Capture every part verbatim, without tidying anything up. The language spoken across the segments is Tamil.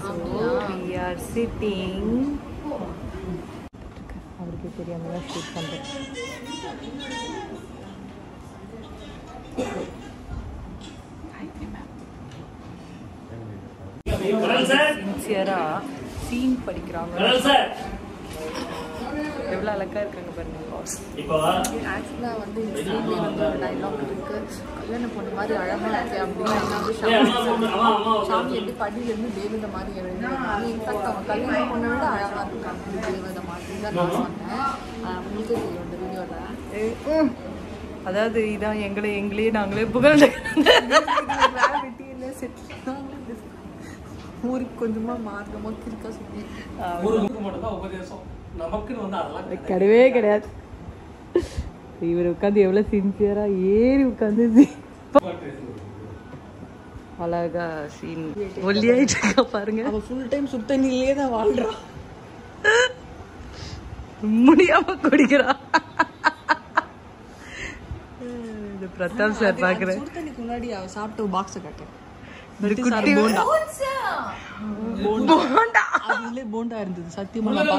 we are sitting. அவருக்கு தெரியாம ஷூட் பண்றேன். சின்சியரா சீன் படிக்கிறாங்க. எவ்வளோ அழகா இருக்காங்க பாருங்க. இப்போ ஆக்சுவலாக வந்து இந்த சீன்லேயே வந்து ஒரு டைலாக் இருக்கு, கல்யாணம் பொண்ணு மாதிரி அழகா இருக்கு அப்படின்னு சாமி எப்படி படியிலேருந்து தேவதை மாதிரி எழுதுனாங்க. இன்ஃபேக்ட் அவங்க கல்யாணம் பொண்ணை விட அழகா இருக்காங்க தேவதை மாதிரி தான் நான் சொன்னேன். உங்களுக்கே தெரியும் இந்த வீடியோவில். அதாவது இதான் எங்களை எங்களையே நாங்களே புகழ்ந்து ஊருக்கு கொஞ்சமா மார்க்கமா கிறுக்கா சொல்லி கிடையவே கிடையாது. இவர் உட்காந்து எவ்வளவு சின்சியரா ஏறி உட்காந்து அழகா சீன் ஒல்லியாயிட்டு இருக்கா பாருங்க. அவ ஃபுல் டைம் சுத்த தண்ணியிலே தான் வாழ்றான், முடியாம குடிக்கிறா. பிரதாப் சார் பாக்குறேன். சுத்த தண்ணிக்கு முன்னாடி அவ சாப்பிட்ட பாக்ஸ கட்டேன். போண்டா இருந்தது சத்தியமா.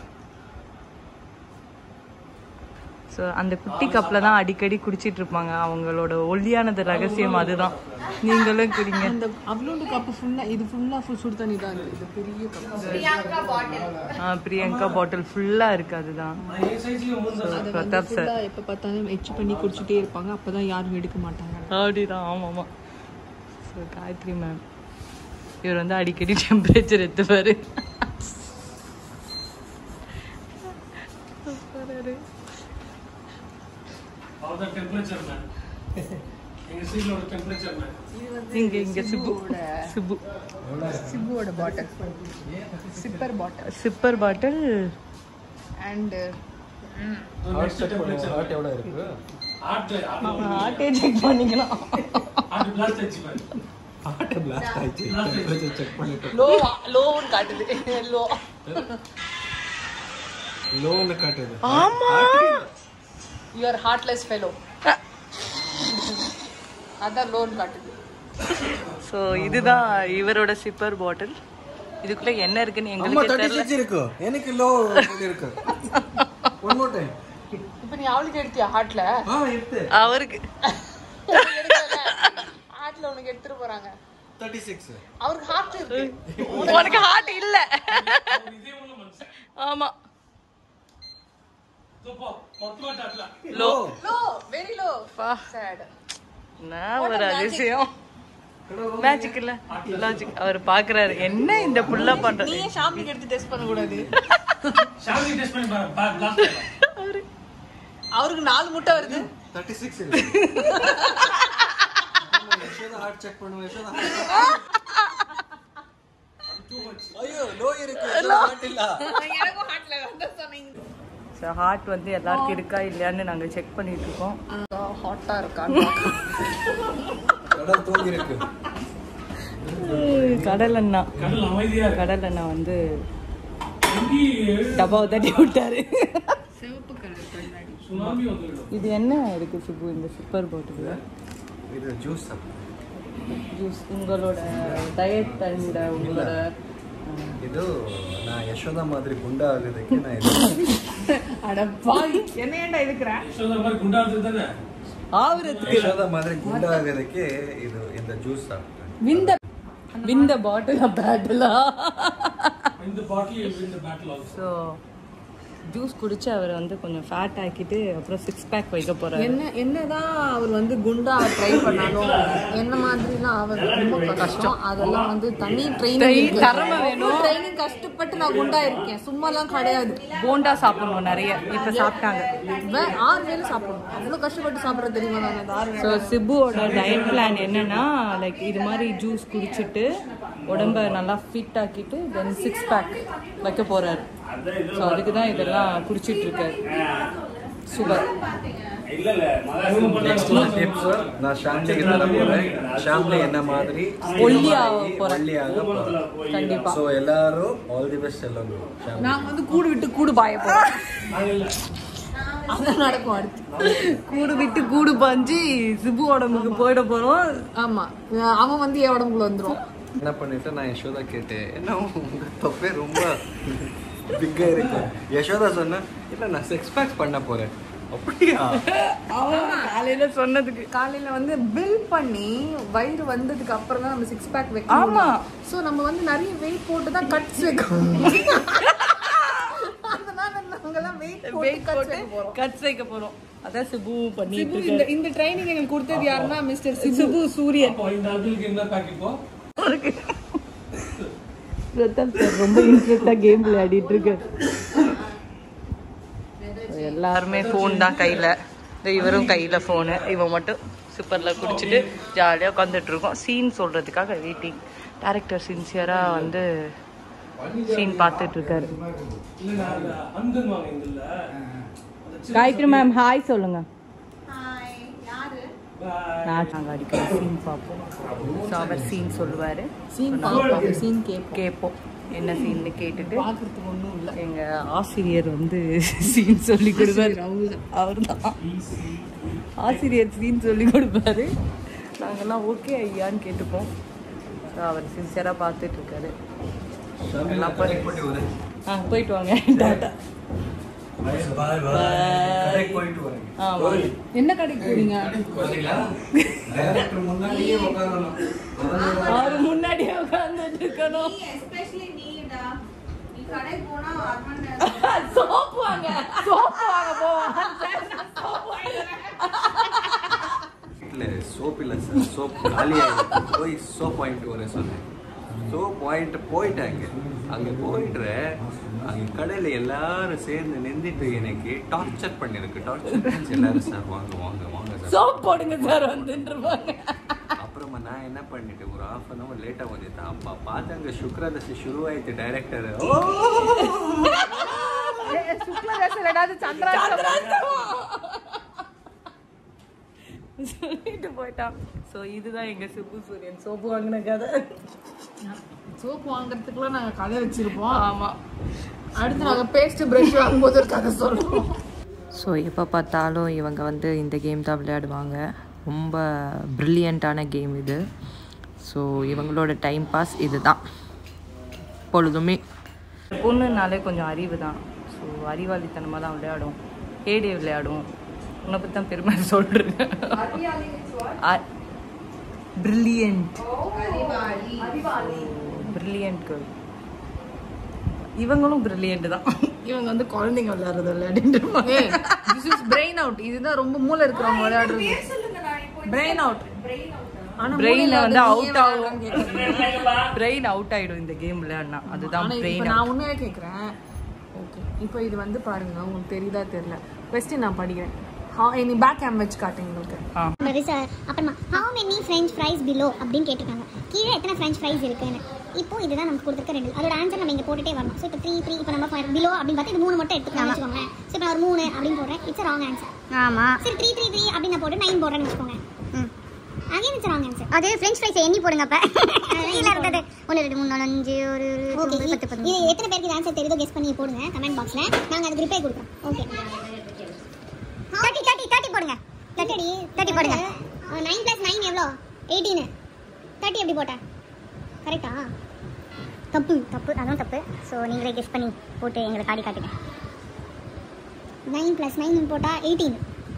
ஸோ அந்த குட்டி கப்ல தான் அடிக்கடி குடிச்சிட்டு இருப்பாங்க. அவங்களோட ஒல்லியானது ரகசியம் அதுதான். நீங்களும் குடிங்க. அந்த அவ்வளோண்டு கப்பு ஃபுல்லா இது ஃபுல்லா ஃபுல் சுடு தண்ணி தான் இருக்கு. இது பெரிய கப். ஆ பிரியங்கா பாட்டில் ஃபுல்லா இருக்கு. அதுதான் பிரதாப் சார் எப்ப பார்த்தாலும் எச்சு பண்ணி குடிச்சிட்டே இருப்பாங்க. அப்பதான் யாரும் எடுக்க மாட்டாங்க. அப்படிதான். ஆமா ஆமா. ஸோ காயத்ரி மேம் இவர் வந்து அடிக்கடி டெம்பரேச்சர் எடுத்துப்பாரு. இங்க இங்க சிப்பு சிப்பு சிப்புவோட bottle, sipper bottle sipper bottle and heart எவ்வளவு இருக்கு? ஹார்ட் செக் பண்ணிக்கலாம். ஹார்ட் பிளாஸ்ட் ஆயிச்சு. டெம்பரேச்சர் செக் பண்ணிட்டோம். லோ லோன்னு காட்டுது. லோ லோன்னு காட்டுது. ஆமா. You are heartless fellow. அதான் லோன் காட்டுது. ஸோ இதுதான் இவரோட சிப்பர் பாட்டில். இதுக்குள்ள என்ன இருக்குன்னு எங்களுக்கு தெரியல. இருக்கு எனக்கு லோ இருக்கு. One more time. இப்போ நீ அவளுக்கு எடுத்தியா ஹார்ட்ல? ஆ எடுத்து. அவருக்கு ஹார்ட்ல உனக்கு எடுத்துட்டு போறாங்க. முப்பத்தி ஆறு. அவருக்கு ஹார்ட் இருக்கு. உனக்கு ஹார்ட் இல்ல. ஆமா. Low low very low. Sad. நான் ஒரு அதிசயம். மேஜிக் இல்ல லாஜிக். அவர் பாக்குறாரு என்ன இந்த புள்ள பண்ற. நீ ஷாமிக்கு எடுத்து டெஸ்ட் பண்ண கூடாது. ஷாமிக்கு டெஸ்ட் பண்ணி பாரு. அவருக்கு நாலு முட்டை வருது. முப்பத்தி ஆறு இருக்கு. யசோதா ஹார்ட் செக் பண்ணுங்க. யசோதா ஐயோ லோ இருக்கு. ஹார்ட் இல்ல. எனக்கு ஹார்ட்ல வந்த சொன்னீங்க. ஸோ ஹார்ட் வந்து எல்லாருக்கும் இருக்கா இல்லையான்னு நாங்கள் செக் பண்ணிட்டு இருக்கோம். ஹாட்டாக இருக்கான்னு கடல் தூங்கி இருக்கு. கடல் அண்ணா கடல் அண்ணா வந்து டபாவை தட்டி விட்டாரு. சிவப்பு கலர். இது என்ன இருக்கு சிப்பு இந்த சூப்பர் பாட்டில்? இது ஜூஸ். ஜூஸ் உங்களோட டயட் அண்ட் உங்களோட இது நான் யசோதா மாதிரி குண்டா ஆகுதுக்கு நான் இது அடப்பா என்ன ஏண்டா இதுக்குற? யசோதா மாதிரி குண்டா ஆகுது தானே ஆவறதுக்கு. யசோதா மாதிரி குண்டா ஆகுதுக்கு இது இந்த ஜூஸ் சாப்பிட்டேன். விந்த விந்த பாட்டில் பேட்டிலா இந்த பாட்டில் விந்த பேட்டில் ஆல்சோ. ஜூஸ் குடிச்சு அவர் வந்து கொஞ்சம் ஃபேட் ஆக்கிட்டு அப்புறம் சிக்ஸ் பேக் வைக்க போறாரு. என்ன என்னதான் அவர் வந்து குண்டா ட்ரை பண்ணாலும் என்ன மாதிரிலாம் அவர் ரொம்ப கஷ்டம். அதெல்லாம் வந்து தனி ட்ரைனிங் திறமை வேணும். ட்ரைனிங் கஷ்டப்பட்டு நான் குண்டா இருக்கேன், சும்மாலாம் கிடையாது. போண்டா சாப்பிடணும் நிறைய. இப்ப சாப்பிட்டாங்க ஆறு வேலை சாப்பிடணும். அவ்வளவு கஷ்டப்பட்டு சாப்பிட்றது தெரியுமா? நான் ஸோ சிப்புவோட டயட் பிளான் என்னன்னா லைக் இது மாதிரி ஜூஸ் குடிச்சிட்டு உடம்ப நல்லா ஃபிட் ஆக்கிட்டு தென் சிக்ஸ் பேக் வைக்க போறாரு. ஸோ அதுக்கு தான் இதெல்லாம் குடிச்சிட்டு இருக்காரு. சூப்பர். நான் ஷாம்லிக்கு தர போறேன். ஷாம்லி என்ன மாதிரி ஒல்லியாக போறேன். கண்டிப்பா. ஸோ எல்லாரும் ஆல் தி பெஸ்ட் சொல்லுங்க. நாங்கள் வந்து கூடு விட்டு கூடு பாய போறோம். அதான் நடக்கும். அடுத்து கூடு விட்டு கூடு பாஞ்சு சிபு உடம்புக்கு போயிட போறோம். ஆமா அவன் வந்து என் உடம்புக்குள்ள வந்துடும். என்ன பண்ணிட்டு நான் யசோதா கேட்டேன், என்ன உங்க தொப்பே ரொம்ப பிக்கா இருக்கு. யசோதா சொன்னா இல்லை நான் சிக்ஸ் பேக்ஸ் பண்ண போறேன். அப்படியா? காலையில சொன்னதுக்கு காலையில வந்து பில் பண்ணி வயிறு வந்ததுக்கு அப்புறம் தான் நம்ம சிக்ஸ் பேக் வைக்கணும். ஆமா. சோ நம்ம வந்து நிறைய வெயிட் போட்டு தான் கட்ஸ் வைக்கணும். அதனால நாங்கலாம் வெயிட் போட்டு கட்ஸ் வைக்க போறோம். கட்ஸ் வைக்க போறோம். அதான் சிபு பண்ணிட்டு சிபு இந்த இந்த ட்ரைனிங் எனக்கு கொடுத்தது யாருன்னா மிஸ்டர் சிபு சூரியன். அப்போ இந்த அங்கிளுக்கு என்ன பேக் இப்போ? பிரதாப் சார் ரொம்ப இன்ட்ரெஸ்டா கேம் விளையாடிட்டு இருக்கு. எல்லாருமே ஃபோன் தான் கையில், இவரும் கையில் ஃபோனு, இவன் மட்டும் சூப்பரில் குடிச்சிட்டு ஜாலியாக உட்காந்துட்டு இருக்கோம். சீன் சொல்கிறதுக்காக வெயிட்டிங். டேரக்டர் சின்சியராக வந்து சீன் பார்த்துட்டு இருக்காரு. காயத்ரி மேம் ஹாய் சொல்லுங்க. நாங்கள் அடிக்கிற சீன் பார்ப்போம். ஸோ அவர் சீன் சொல்லுவார், சீன் பார்ப்போம், சீன் கேட்போம் கேட்போம் என்ன சீன்னு கேட்டுட்டு பார்க்கறதுக்கு ஒன்றும் இல்லை. எங்கள் ஆசிரியர் வந்து சீன் சொல்லி கொடுப்பாரு. அவர் தான் ஆசிரியர் சீன் சொல்லி கொடுப்பாரு. நாங்கள்லாம் ஓகே ஐயான்னு கேட்டுப்போம். ஸோ அவர் சின்சியராக பார்த்துட்டு இருக்காரு. ஆ போயிட்டு வாங்க. டாட்டா. என்ன கடைக்கு போறீங்க? அவரு முன்னாடியே உட்கார்ந்துட்டு இருக்கணும். சோப்பு வாங்க சோப்பு வாங்க போவோம். சோப் இல்லை சார், சோப் காலியாக போய் சோப் வாங்கிட்டு வரேன் சொன்னேன். சோப் வாங்கிட்டு போயிட்டாங்க. அங்கே போயிட்டு அங்கே கடையில் எல்லாரும் சேர்ந்து நின்றுட்டு எனக்கு டார்ச்சர் பண்ணிருக்கு. டார்ச்சர் எல்லாரும் சார் வாங்க வாங்க வாங்க சார் சோப் போடுங்க சார் வந்துருவாங்க. அப்புறமா நான் என்ன பண்ணிட்டேன், ஒரு ஹாஃப் அன் அவர் லேட்டாக வந்துட்டேன். அப்பா பார்த்தாங்க சுக்ரதசி சுருவாயிட்டு டைரக்டர் சொல்லிட்டு போயிட்டான். ஸோ இதுதான் எங்க சிபு சூரியன் சோப்பு வாங்கின கதை. சோப்பு வாங்குறதுக்குலாம் நாங்கள் கடை வச்சிருப்போம். ஆமாம். அடுத்து நாங்கள் பேஸ்ட் ப்ரஷ் வாங்கும்போது ஒரு கதை சொல்லுவோம். ஸோ எப்போ பார்த்தாலும் இவங்க வந்து இந்த கேம் தான் விளையாடுவாங்க. ரொம்ப ப்ரில்லியண்ட்டான கேம் இது. ஸோ இவங்களோட டைம் பாஸ் இது தான் பொழுதுமே. பொண்ணுனாலே கொஞ்சம் அறிவு தான். ஸோ அறிவாளித்தனமாக தான் விளையாடும். ஏடி விளையாடும். உன்னை பற்றி தான் பெருமை சொல்கிறேன். Brilliant brilliant girl. இவங்களும் பிரில்லியன்ட் தான். இவங்க வந்து குழந்தைங்க விளையாடுறது விளையாடிட்டு திஸ் இஸ் பிரெயின் அவுட். இதுதான் ரொம்ப மூளை இருக்கிறவங்க விளையாடுறது. Brain out. பிரெயின் வந்து அவுட் ஆகும். பிரெயின் அவுட் ஆயிடும் இந்த கேம் விளையாடினா. அதுதான் பிரெயின். நான் உண்மையாக கேட்குறேன். ஓகே இப்போ இது வந்து பாருங்க, உங்களுக்கு தெரியுதா தெரியல. கொஸ்டின் நான் படிக்கிறேன். நீ பேக் கேம் வச்சு காட்டுங்க உங்களுக்கு. அப்புறமா how many french fries below அப்படின்னு கேட்டிருக்காங்க. கீழே எத்தனை french fries இருக்குன்னு. இப்போ இதுதான் நமக்கு கொடுத்துருக்க ரெண்டு. அதோட ஆன்சர் நம்ம இங்கே போட்டுட்டே வரணும். ஸோ இப்போ த்ரீ த்ரீ இப்போ நம்ம பிலோ அப்படின்னு பார்த்து இது மூணு மட்டும் எடுத்துக்கலாம் வச்சுக்கோங்க. ஸோ இப்போ நான் ஒரு மூணு அப்படின்னு போடுறேன். It's wrong answer. ஆமாம். சரி த்ரீ த்ரீ த்ரீ அப்படின்னு நான் போட்டு நைன் போடுறேன்னு வச்சுக்கோங்க. Hmm again it's wrong answer. அது ஃப்ரெஞ்ச் ஃப்ரைஸ் எண்ணி போடுங்க. அப்போ இல்லை இருந்தது ஒன்று ரெண்டு மூணு நாலு அஞ்சு ஒரு பத்து பத்து. இது எத்தனை பேருக்கு இது ஆன்சர் தெரியுதோ கெஸ் பண்ணி போடுங்க கமெண்ட் பாக்ஸில். நாங்கள் அதுக்கு ரிப்ளை கொடுக்குறோம். ஓகே தேர்ட்டி தேர்ட்டி தேர்ட்டி போடுங்க. தேர்ட்டி தேர்ட்டி போடுங்க. நைன் ப்ளஸ் நைன் எவ்வளோ? எயிட்டீனு. தேர்ட்டி எப்படி போட்டேன்? கரெக்டா? தப்பு தப்பு அதுவும் தப்பு. ஸோ நீங்களே கெஸ் பண்ணி போட்டு எங்களை காடி காட்டுங்க. நைன் ப்ளஸ் நைன் போட்டால் எயிட்டீன்.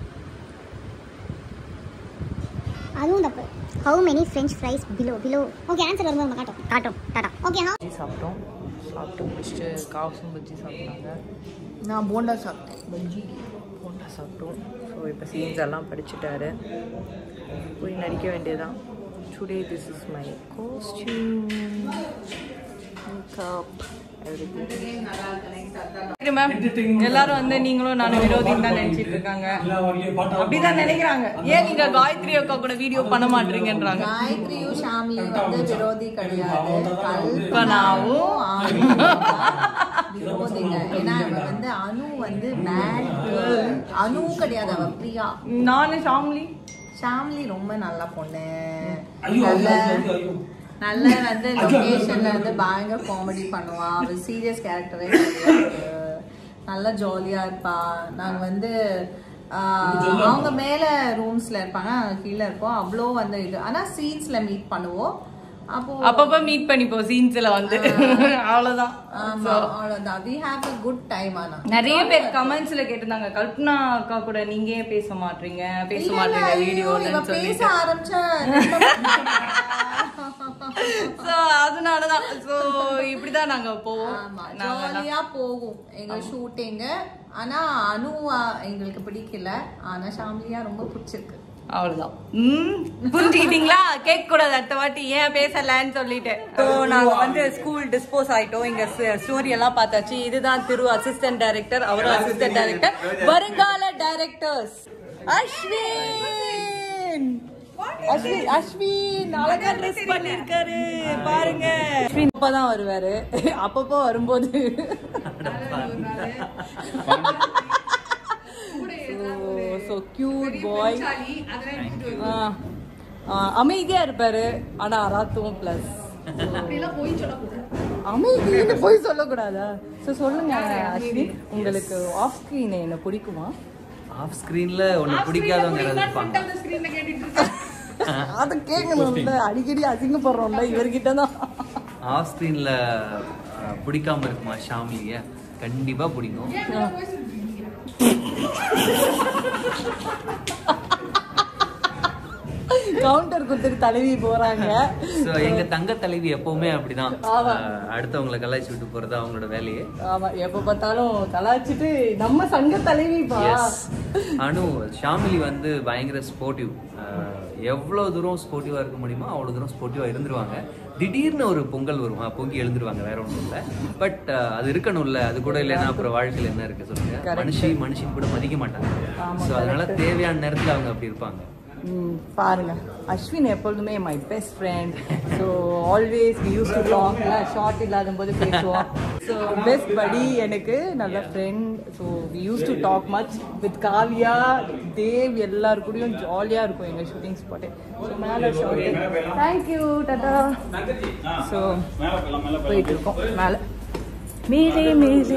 அதுவும் தப்பு. How many French fries below below. Okay answer வரும்போது நம்ம காட்டும் காட்டும் டாடா. ஓகே ஹா சாப்பிட்டோம். சாப்பிட்டு முடிச்சுட்டு காசும் பஜ்ஜி சாப்பிட்டாங்க. நான் போண்டா சாப்பிட்டேன். பஜ்ஜி போண்டா சாப்பிட்டோம். ஸோ இப்போ சீன்ஸ் எல்லாம் படிச்சுட்டாரு. போய் நடிக்க வேண்டியதான். Today this is my costume makeup everything. Ma'am எல்லாரும் வந்து நீங்களும் நானும் விரோதின்னு தான் நினைச்சிட்டு இருக்காங்க. அப்படிதான் நினைக்கிறாங்க. ஏன் நீங்க காயத்ரி அக்கா கூட வீடியோ பண்ண மாட்டீங்கன்றாங்க. காயத்ரியும் ஷாமியும் வந்து விரோதி கிடையாது. கல்பனாவும் விரோதிங்க. ஏன்னா அவ வந்து அனு வந்து பேட் கேர்ள். அனு கிடையாது, அவ பிரியா. நானு ஷாம்லி. ஷாம்லி ரொம்ப நல்ல பொண்ணு. நல்ல நல்ல வந்து லொகேஷன்ல வந்து பயங்கர காமெடி பண்ணுவா. அவ சீரியஸ் கேரக்டரே கிடையாது. நல்லா ஜாலியா இருப்பா. நாங்க வந்து அவங்க மேல ரூம்ஸ்ல இருப்பாங்க, நாங்க கீழே இருப்போம். அவ்வளோ வந்து இது ஆனா சீன்ஸ்ல மீட் பண்ணுவோம். அப்பப்ப மீட் பண்ணிப்போம் சீன்ஸ்ல வந்து அவ்வளவுதான். ஆமா அவ்வளவுதான். we have a good time. ஆனா நிறைய பேர் கமெண்ட்ஸ்ல கேட்டிருந்தாங்க கல்பனா அக்கா கூட நீங்க ஏன் பேச மாட்டீங்க பேச மாட்டீங்க வீடியோல பேச ஆரம்பிச்சா சோ அதனாலதான் சோ இப்படிதான் நாங்க போவோம். ஜாலியா போகும் எங்க ஷூட்டிங். ஆனா அனு எங்களுக்கு பிடிக்கல, ஆனா ஷாம்லியா ரொம்ப பிடிச்சிருக்கு. அவ்வளவுதான். ம் புரிஞ்சுக்கிட்டீங்களா? கேட்க கூடாது அடுத்த வாட்டி ஏன் பேசலன்னு சொல்லிட்டு. ஸோ நாங்க வந்து ஸ்கூல் டிஸ்போஸ் ஆயிட்டோம். இங்க ஸ்டோரி எல்லாம் பார்த்தாச்சு. இதுதான் திரு அசிஸ்டன்ட் டைரக்டர், அவரும் அசிஸ்டன்ட் டைரக்டர், வருங்கால டைரக்டர்ஸ் அஸ்வின். அஸ்வின் அஸ்வின் அழகா ட்ரெஸ் பண்ணிருக்காரு பாருங்க. அஸ்வின் அப்பதான் வருவாரு, அப்பப்போ வரும்போது so cute boy. அமைதியா இருப்பாரு ஆனா அராத்தும் பிளஸ் அமைதின்னு போய் சொல்லக்கூடாதா? சோ சொல்லுங்க அஸ்வின், உங்களுக்கு ஆஃப் ஸ்கிரீன் என்ன பிடிக்குமா? ஆஃப் ஸ்கிரீன்ல ஒன்னு பிடிக்காதவங்க இருப்பாங்க. அத கேட்கணும்ல, அடிக்கடி அசிங்கப்படுறோம்ல இவர்கிட்ட தான். ஆஃப் ஸ்கிரீன்ல பிடிக்காம இருக்குமா ஷாம்லிய? கண்டிப்பா பிடிக்கும். கவுண்டர் கொடுத்துட்டு தலைவி போறாங்க. எங்க தங்க தலைவி எப்பவுமே அப்படிதான், அடுத்தவங்களை கலாய்ச்சி விட்டு போறது அவங்களோட வேலையே. ஆமா, எப்ப பார்த்தாலும் கலாய்ச்சிட்டு நம்ம சங்க தலைவி. அனு ஷாமிலி வந்து பயங்கர ஸ்போர்ட்டிவ். எவ்வளவு தூரம் ஸ்போர்ட்டிவா இருக்க முடியுமோ அவ்வளவு தூரம் ஸ்போர்ட்டிவா இருந்துருவாங்க. திடீர்னு ஒரு பொங்கல் வரும், பொங்கி எழுந்துருவாங்க, வேற ஒன்றும் இல்லை. பட் அது இருக்கணும்ல, அது கூட இல்லைன்னா அப்புறம் வாழ்க்கையில் என்ன இருக்கு சொல்லுங்க. மனுஷி மனுஷன் கூட மதிக்க மாட்டாங்க. ஸோ அதனால தேவையான நேரத்தில் அவங்க அப்படி இருப்பாங்க. பாருங்க, அஸ்வின் எப்பொழுதுமே my best friend. So always we use to talk. Shot இல்லாத போது பேசுவோம். ஸோ பெஸ்ட் படி எனக்கு நல்ல friend. So we use to talk much with Kavya, Dev, எல்லாரு கூடயும் ஜாலியாக இருக்கும் எங்கள் ஷூட்டிங் ஸ்பாட்டு. ஸோ மேலே ஷூட்டிங். Thank you tata. ஸோ போயிட்டு இருக்கோம் மேலே. மேலே மேலே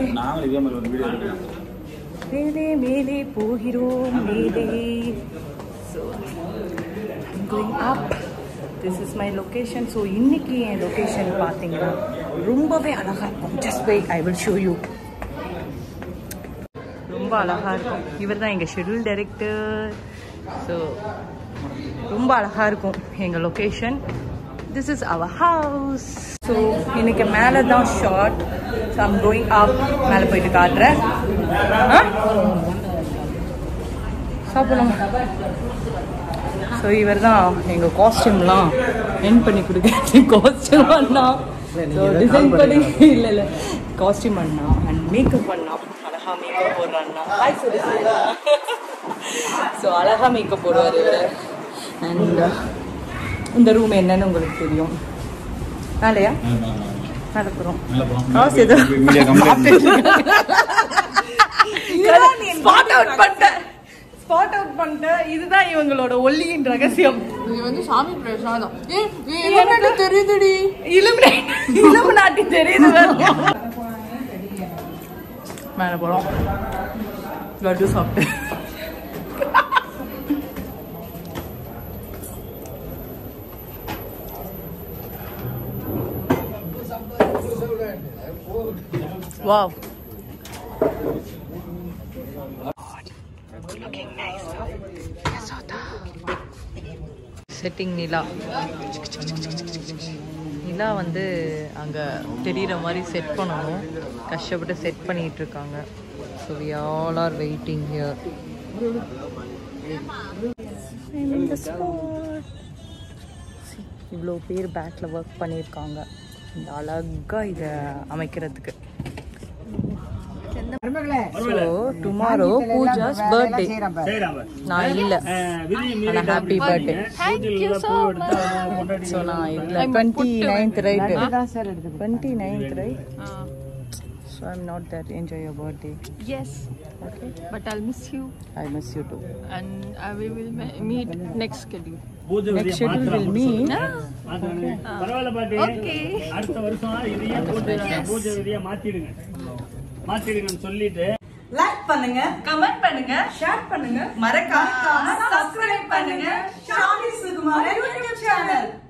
மேலே மேலே போகிறோம் மேலே. So I'm going up. This is my location. So இன்னைக்கு என் லொகேஷன் பார்த்தீங்கன்னா ரொம்பவே அழகா இருக்கும். Just wait, I will show you. ரொம்ப அழகா இருக்கும். இவர் தான் எங்கள் ஷெட்யூல் டைரக்டர். ஸோ ரொம்ப அழகா இருக்கும் எங்கள் location. This is our house. So இன்னைக்கு மேலே தான் short. So I'm going up. மேலே போயிட்டு காட்டுறேன். சாப்பிடலாம். ஸோ இவர் தான் எங்கள் காஸ்டியூம்லாம் என் பண்ணி கொடுக்குறது. காஸ்டியூம் அண்ணா, ஸோ டிசைன் பண்ணி இல்லை இல்லை காஸ்டியூம் அண்ணா அண்ட் மேக்கப் அண்ணா. அழகா மேக்கப் போடுற அண்ணா. ஹாய் சொல்லி ஸோ அழகா மேக்கப் போடுவார் இவர். அண்ட் இந்த ரூம் என்னன்னு உங்களுக்கு தெரியும். மேலையா மேலே போகிறோம். காசு எதுவும் ஸ்பாட் அவுட் பண்ணிட்டேன் ஸ்பாட் அவுட் பண்ணிட்டேன். இதுதான் இவங்களோட ஒல்லியின் ரகசியம். இது வந்து சாமி பிரசாதம். எனக்கு தெரியுதுடி, இளம் நாட்டி தெரியுது. மேல போறோம். லட்டு சாப்பிட்டு வாவ். செட்டிங் நிலா. நிலா வந்து அங்கே தெரிகிற மாதிரி செட் பண்ணணும். கஷ்டப்பட்டு செட் பண்ணிகிட்டு இருக்காங்க. So we all are waiting here. இவ்வளோ பேர் பேக்கில் ஒர்க் பண்ணியிருக்காங்க இந்த அழகாக இதை அமைக்கிறதுக்கு. So tomorrow Pooja's birthday. நான் இல்ல. ஆனா happy birthday. Thank you so much. So நான் இல்ல. twenty-ninth right? twenty-ninth right? So I'm not there. Enjoy your birthday. Yes. Okay. But I'll miss you. I miss you too. And uh, we will meet next schedule. Next schedule will meet. Okay. அடுத்த வருஷம் இதையே பூஜை விதியா மாத்திடுங்க. மாத்திடுங்கன்னு சொல்லிட்டு லைக் பண்ணுங்க, கமெண்ட் பண்ணுங்க, ஷேர் பண்ணுங்க, மறக்காம சப்ஸ்கிரைப் பண்ணுங்க ஷாமி சுகுமார் யூடியூப் சேனல்.